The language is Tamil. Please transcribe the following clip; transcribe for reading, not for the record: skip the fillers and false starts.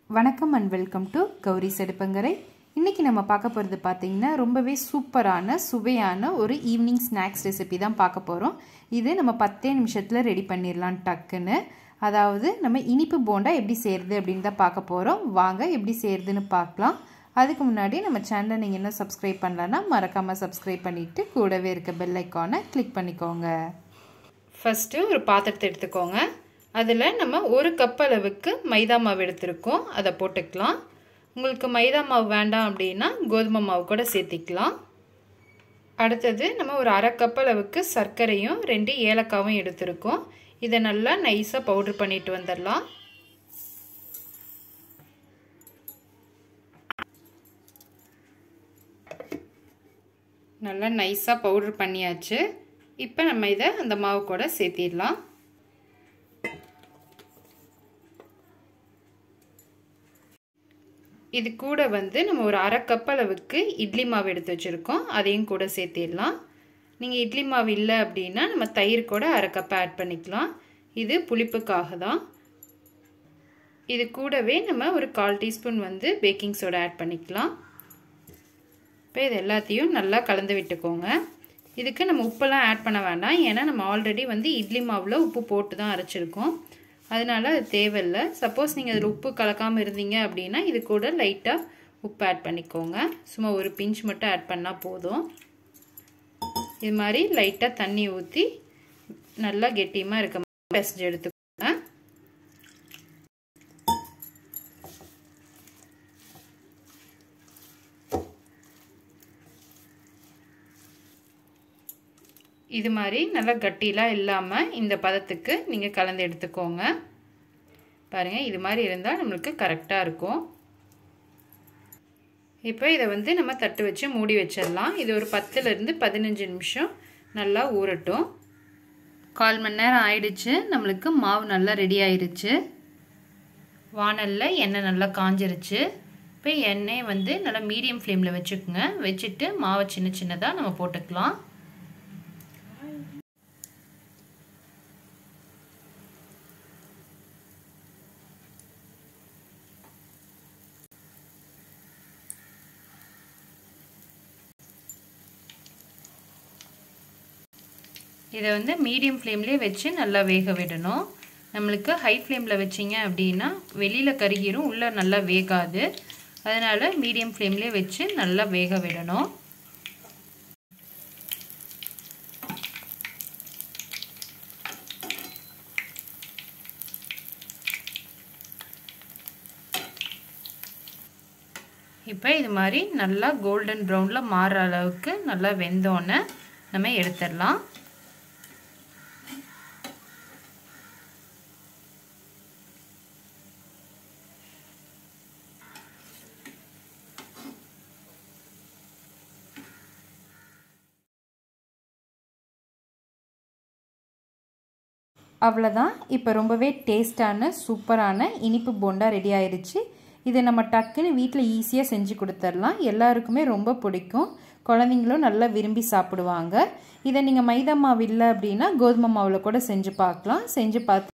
வணக்கம் and welcome to Gowri Adupangarai. இன்னைக்கு நம்ம பார்க்க போறது பாத்தீங்கன்னா ரொம்பவே சூப்பரான சுவையான ஒரு ஈவினிங் ஸ்நாக்ஸ் ரெசிபி தான் பார்க்க போறோம். இது நம்ம 10 நிமிஷத்துல ரெடி பண்ணிரலாம் டக்குன்னு. அதாவது நம்ம இனிப்பு போண்டா எப்படி செய்யறது அப்படினு தான் பார்க்க போறோம். வாங்க எப்படி செய்யறதுன்னு பார்க்கலாம். அதுக்கு முன்னாடி நம்ம சேனலை நீங்க இன்னும் Subscribe பண்ணலனா மறக்காம Subscribe பண்ணிட்டு கூடவே இருக்க பெல் ஐகானை கிளிக் பண்ணிக்கோங்க. ஃபர்ஸ்ட் ஒரு பாத்திரத்தை எடுத்துக்கோங்க. அதில் நம்ம ஒரு கப் அளவுக்கு மைதா மாவு எடுத்துருக்கோம். அதை போட்டுக்கலாம். உங்களுக்கு மைதா மாவு வேண்டாம் அப்படின்னா கோதுமை மாவு கூட சேர்த்திக்கலாம். அடுத்தது நம்ம ஒரு அரை கப் அளவுக்கு சர்க்கரையும் 2 ஏலக்காவும் எடுத்துருக்கோம். இதை நல்லா நைஸாக பவுடர் பண்ணிட்டு வந்துடலாம். நல்லா நைஸாக பவுடர் பண்ணியாச்சு. இப்போ நம்ம இதை அந்த மாவு கூட சேர்த்திடலாம். இது கூட வந்து நம்ம ஒரு அரை கப் அளவுக்கு இட்லி மாவு எடுத்து வச்சுருக்கோம். அதையும் கூட சேர்த்திடலாம். நீங்கள் இட்லி மாவு இல்லை அப்படின்னா நம்ம தயிர் கூட அரை கப் ஆட் பண்ணிக்கலாம். இது புளிப்புக்காக தான். இது கூடவே நம்ம ஒரு 1/4 டீஸ்பூன் வந்து பேக்கிங் சோடா ஆட் பண்ணிக்கலாம். இப்போ இது எல்லாத்தையும் நல்லா கலந்து விட்டுக்கோங்க. இதுக்கு நம்ம உப்பெல்லாம் ஆட் பண்ண வேண்டாம். ஏன்னா நம்ம ஆல்ரெடி வந்து இட்லி மாவில் உப்பு போட்டு தான் அரைச்சிருக்கோம். அதனால அது தேவையில்லை. சப்போஸ் நீங்கள் அதில் உப்பு கலக்காமல் இருந்தீங்க அப்படின்னா இது கூட லைட்டாக உப்பு ஆட் பண்ணிக்கோங்க. சும்மா ஒரு பிஞ்ச் மட்டும் ஆட் பண்ணால் போதும். இது மாதிரி லைட்டாக தண்ணி ஊற்றி நல்லா கெட்டியமாக இருக்க மாதிரி பிசைஞ்சு எடுத்துக்கோங்க. இது மாதிரி நல்லா கட்டிலாம் இல்லாமல் இந்த பதத்துக்கு நீங்கள் கலந்து எடுத்துக்கோங்க. பாருங்கள், இது மாதிரி இருந்தால் நம்மளுக்கு கரெக்டாக இருக்கும். இப்போ இதை வந்து நம்ம தட்டு வச்சு மூடி வச்சிடலாம். இது ஒரு 10லேருந்து 15 நிமிஷம் நல்லா ஊறட்டும். 1/4 மணி நேரம் ஆயிடுச்சு. நம்மளுக்கு மாவு நல்லா ரெடி ஆயிடுச்சு. வானலில் எண்ணெய் நல்லா காஞ்சிருச்சு. இப்போ எண்ணெய் வந்து நல்லா மீடியம் ஃப்ளேமில் வச்சுக்கோங்க. வச்சுட்டு மாவை சின்ன சின்னதாக நம்ம போட்டுக்கலாம். இதை வந்து மீடியம் ஃப்ளேம்லேயே வச்சு நல்லா வேக விடணும். நம்மளுக்கு ஹை ஃப்ளேமில் வச்சிங்க அப்படின்னா வெளியில் கருகிரும், உள்ளே நல்லா வேகாது. அதனால் மீடியம் ஃப்ளேம்லேயே வச்சு நல்லா வேக விடணும். இப்போ இது மாதிரி நல்லா கோல்டன் ப்ரௌனில் மாறுற அளவுக்கு நல்லா வெந்தோன்னே நம்ம எடுத்துடலாம். அவ்வளோதான். இப்போ ரொம்பவே டேஸ்டான சூப்பரான இனிப்பு போண்டா ரெடி ஆயிடுச்சு. இதை நம்ம டக்குன்னு வீட்டில் ஈஸியாக செஞ்சு கொடுத்துடலாம். எல்லாருக்குமே ரொம்ப பிடிக்கும். குழந்தைங்களும் நல்லா விரும்பி சாப்பிடுவாங்க. இதை நீங்கள் மைதா மாவு இல்லை அப்படின்னா கோதுமை மாவில் கூட செஞ்சு பார்க்கலாம். செஞ்சு பார்த்து